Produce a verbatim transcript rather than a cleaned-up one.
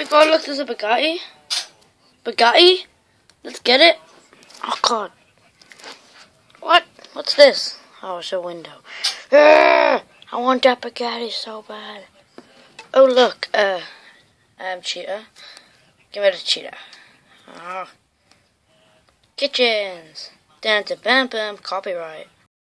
my god, look, there's a Bugatti. Bugatti? Let's get it. Oh god. What? What's this? Oh, it's a window. Urgh! I want that Bugatti so bad. Oh look, uh, um, cheetah. Give me the cheetah. Oh. Kitchens. Dun, dun, bam, bam, copyright.